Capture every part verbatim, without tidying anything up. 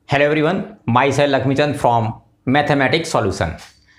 Hello everyone, myself Lakshmichand from mathematics solution.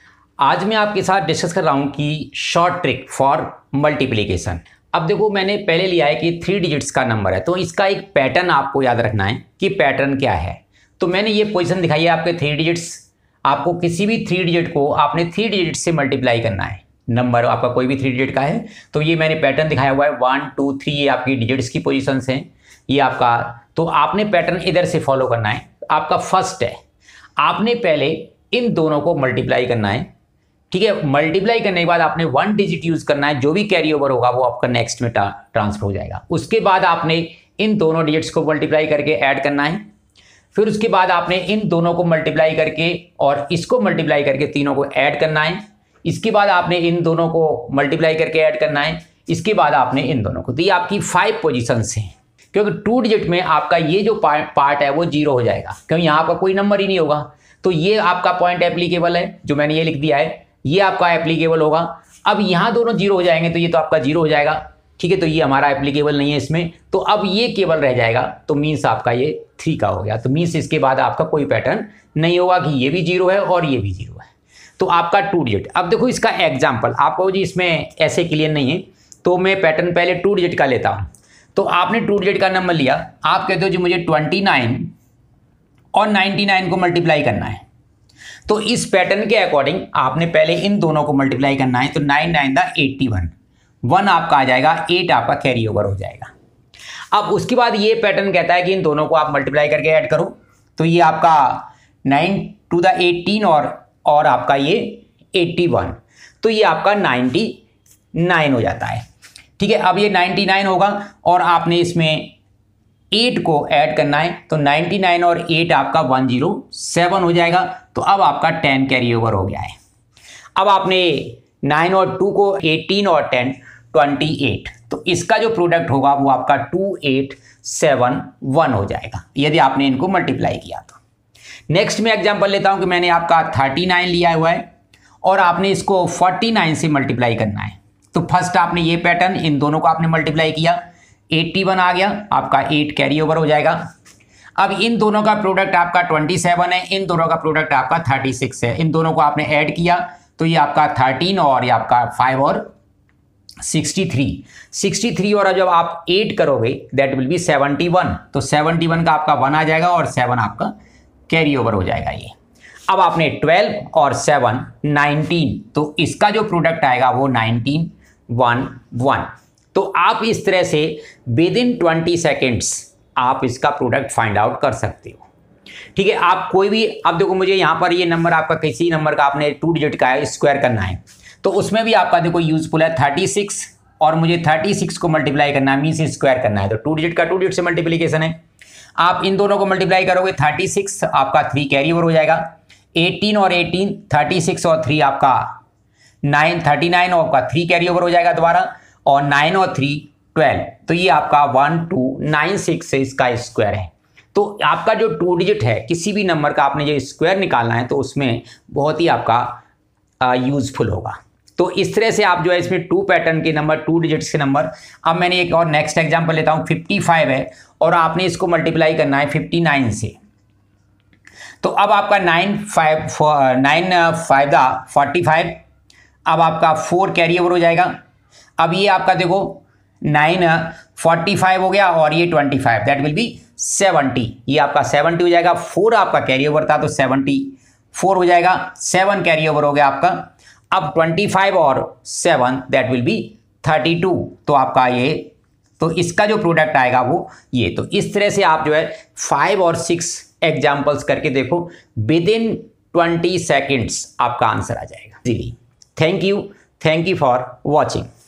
आज मैं आपके साथ डिस्कस कर रहा हूँ कि शॉर्ट ट्रिक फॉर मल्टीप्लिकेशन। अब देखो, मैंने पहले लिया है कि थ्री डिजिट्स का नंबर है, तो इसका एक पैटर्न आपको याद रखना है कि पैटर्न क्या है। तो मैंने ये पोजीशन दिखाई है आपके थ्री डिजिट्स। आपको किसी भी थ्री डिजिट को आपने थ्री डिजिट से मल्टीप्लाई करना है। नंबर आपका कोई भी थ्री डिजिट का है, तो ये मैंने पैटर्न दिखाया हुआ है। वन टू थ्री ये आपकी डिजिट्स की पोजीशंस हैं, ये आपका। तो आपने पैटर्न इधर से फॉलो करना है। आपका फर्स्ट है, आपने पहले इन दोनों को मल्टीप्लाई करना है। ठीक है, मल्टीप्लाई करने के बाद आपने वन डिजिट यूज करना है। जो भी कैरी ओवर होगा वो आपका नेक्स्ट में ट्रांसफर हो जाएगा। उसके बाद आपने इन दोनों डिजिट्स को मल्टीप्लाई करके ऐड करना है। फिर उसके बाद आपने इन दोनों को मल्टीप्लाई करके और इसको मल्टीप्लाई करके तीनों को ऐड करना है। इसके बाद आपने इन दोनों को मल्टीप्लाई करके ऐड करना है। इसके बाद आपने इन दोनों को, तो ये आपकी फाइव पोजीशंस हैं। क्योंकि टू डिजिट में आपका ये जो पार्ट है वो जीरो हो जाएगा, क्योंकि यहाँ पर कोई नंबर ही नहीं होगा। तो ये आपका पॉइंट एप्लीकेबल है, जो मैंने ये लिख दिया है, ये आपका एप्लीकेबल होगा। अब यहाँ दोनों जीरो हो जाएंगे, तो ये तो आपका जीरो हो जाएगा। ठीक है, तो ये हमारा एप्लीकेबल नहीं है इसमें। तो अब ये केवल रह जाएगा, तो मीन्स आपका ये थ्री का हो गया। तो मीन्स इसके बाद आपका कोई पैटर्न नहीं होगा कि ये भी जीरो है और ये भी जीरो है। तो आपका टू डिजिट। अब देखो इसका एग्जाम्पल आपको जी इसमें ऐसे क्लियर नहीं है, तो मैं पैटर्न पहले टू डिजिट का लेता हूँ। तो आपने टू डिजिट का नंबर लिया, आप कहते हो जी मुझे ट्वेंटी नाइन और नाइन्टी नाइन को मल्टीप्लाई करना है। तो इस पैटर्न के अकॉर्डिंग आपने पहले इन दोनों को मल्टीप्लाई करना है। तो नाइन नाइन दा एट्टी वन, वन आपका आ जाएगा, एट आपका कैरी ओवर हो जाएगा। अब उसके बाद ये पैटर्न कहता है कि इन दोनों को आप मल्टीप्लाई करके ऐड करो। तो ये आपका नाइन टू द एटीन और और आपका ये एट्टी वन, तो ये आपका नाइन्टी नाइन हो जाता है। ठीक है, अब ये नाइन्टी नाइन होगा और आपने इसमें एट को ऐड करना है। तो नाइन्टी नाइन और एट आपका वन ज़ीरो सेवन हो जाएगा। तो अब आपका टेन कैरी ओवर हो गया है। अब आपने नाइन और टू को एटीन और टेन ट्वेंटी एट, तो इसका जो प्रोडक्ट होगा वो आपका टू एट सेवन वन हो जाएगा, यदि आपने इनको मल्टीप्लाई किया तो। नेक्स्ट में एग्जांपल लेता हूं कि मैंने आपका थर्टी नाइन लिया हुआ है और आपने इसको फोर्टी नाइन से मल्टीप्लाई करना है। तो फर्स्ट आपने ये पैटर्न, इन दोनों को आपने मल्टीप्लाई किया, एट्टी वन आ गया, आपका एट कैरी ओवर हो जाएगा। अब इन दोनों का प्रोडक्ट आपका ट्वेंटी सेवन है, इन दोनों का प्रोडक्ट आपका थर्टी सिक्स है। इन दोनों को आपने ऐड किया, तो ये आपका थर्टीन और ये आपका फाइव और सिक्सटी थ्री, सिक्सटी थ्री और जब आप एट करोगे that will be seventy one. तो सेवेंटी वन का आपका वन आ जाएगा और सेवन आपका कैरी ओवर हो जाएगा ये। अब आपने ट्वेल्व और सेवन नाइनटीन, तो इसका जो प्रोडक्ट आएगा वो नाइनटीन वन वन। तो आप इस तरह से विद इन ट्वेंटी सेकेंड्स आप इसका प्रोडक्ट फाइंड आउट कर सकते हो। ठीक है, आप कोई भी, अब देखो मुझे यहाँ पर ये नंबर आपका किसी नंबर का आपने टू डिजिट का है, स्क्वायर करना है, तो उसमें भी आपका देखो यूजफुल है थर्टी सिक्स और मुझे थर्टी सिक्स को मल्टीप्लाई करना है, मीन्स स्क्वायर करना है। तो टू डिजिट का टू डिजिट से मल्टीप्लीकेशन है। आप इन दोनों को मल्टीप्लाई करोगे, थर्टी सिक्स आपका थ्री कैरी ओवर हो जाएगा, एटीन और एटीन, थर्टी सिक्स और थ्री आपका नाइन, थर्टी नाइन और आपका थ्री कैरी ओवर हो जाएगा दोबारा, और नाइन और थ्री ट्वेल्व। तो ये आपका वन टू नाइन सिक्स से इसका स्क्वायर है। तो आपका जो टू डिजिट है किसी भी नंबर का आपने जो स्क्वायर निकालना है, तो उसमें बहुत ही आपका यूजफुल होगा। तो इस तरह से आप जो है इसमें टू पैटर्न के नंबर, टू डिजिट्स के नंबर। अब मैंने एक और नेक्स्ट एग्जांपल लेता हूँ, फिफ्टी फाइव है और आपने इसको मल्टीप्लाई करना है फिफ्टी नाइन से। तो अब आपका नाइन फाइव नाइन फाइव दा फोर्टी फाइव, अब आपका फोर कैरी ओवर हो जाएगा। अब ये आपका देखो नाइन फोर्टी फाइव हो गया और ये twenty five, that will be seventy, ये आपका सेवेंटी हो जाएगा। फोर आपका कैरी ओवर था तो सेवेंटी फोर हो जाएगा, सेवन कैरी ओवर हो गया आपका। अब ट्वेंटी फाइव और seven that will be thirty two, तो आपका ये, तो इसका जो प्रोडक्ट आएगा वो ये। तो इस तरह से आप जो है फाइव और सिक्स एग्जाम्पल्स करके देखो, विद इन ट्वेंटी सेकेंड्स आपका आंसर आ जाएगा जी। Thank you, thank you for watching.